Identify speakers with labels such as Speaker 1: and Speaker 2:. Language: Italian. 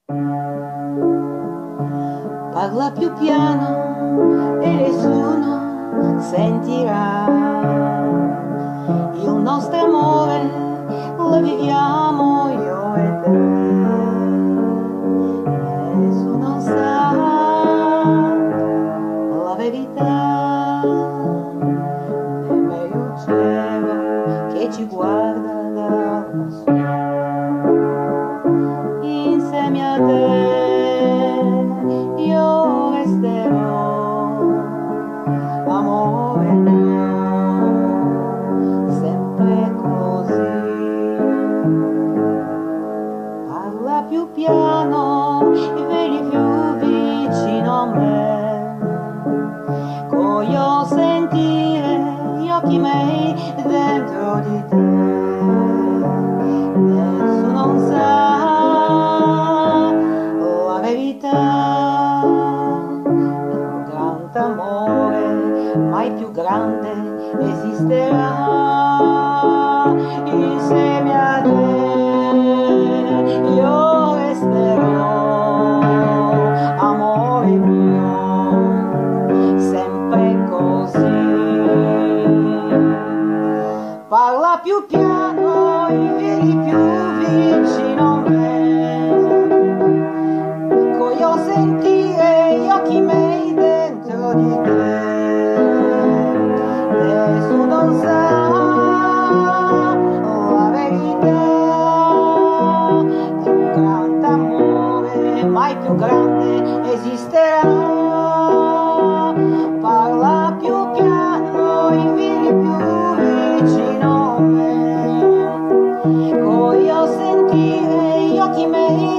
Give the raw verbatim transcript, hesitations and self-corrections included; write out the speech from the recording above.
Speaker 1: Parla più piano e nessuno sentirà. Il nostro amore lo viviamo io e te. Nessuno sa la verità, nemmeno il cielo che ci guarda da lassù. Insieme a te io resterò, amore mio, sempre così. Parla più piano e vieni più vicino a me, voglio sentire gli occhi miei dentro di te. Nessuno sa la verità, il grande amore mai più grande esisterà. Insieme a te io resterò, amore mio, sempre così. Parla più piano e vieni più vicino a me, voglio sentire gli occhi miei dentro di te. Nessuno sa la verità, è un grande amore mai più grande esisterà. Parla più piano e vieni più vicino a me, voglio sentire gli occhi miei